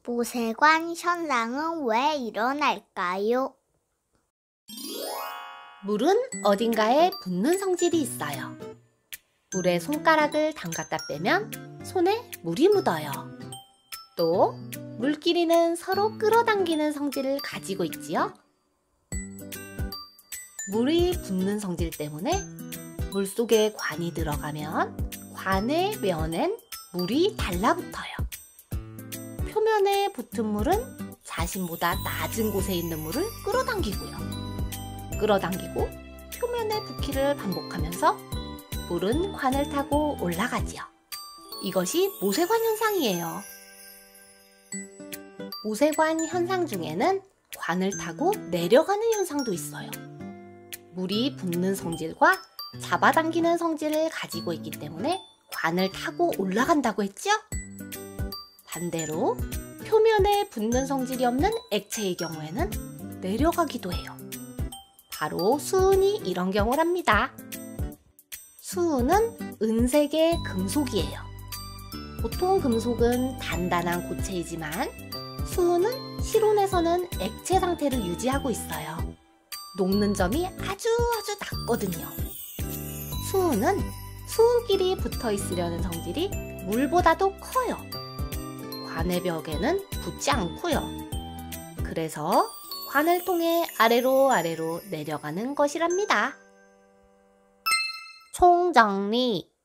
모세관 현상은 왜 일어날까요? 물은 어딘가에 붙는 성질이 있어요. 물에 손가락을 담갔다 빼면 손에 물이 묻어요. 또 물끼리는 서로 끌어당기는 성질을 가지고 있지요. 물이 붙는 성질 때문에 물속에 관이 들어가면 관의 면엔 물이 달라붙어요. 표면에 붙은 물은 자신보다 낮은 곳에 있는 물을 끌어당기고요. 끌어당기고 표면에 붙기를 반복하면서 물은 관을 타고 올라가지요. 이것이 모세관 현상이에요. 모세관 현상 중에는 관을 타고 내려가는 현상도 있어요. 물이 붙는 성질과 잡아당기는 성질을 가지고 있기 때문에 관을 타고 올라간다고 했죠? 반대로 표면에 붙는 성질이 없는 액체의 경우에는 내려가기도 해요. 바로 수은이 이런 경우랍니다. 수은은 은색의 금속이에요. 보통 금속은 단단한 고체이지만 수은은 실온에서는 액체 상태를 유지하고 있어요. 녹는 점이 아주 낮거든요. 수은은 수은끼리 붙어 있으려는 성질이 물보다도 커요. 관의 벽에는 붙지 않고요. 그래서 관을 통해 아래로 내려가는 것이랍니다. 총정리.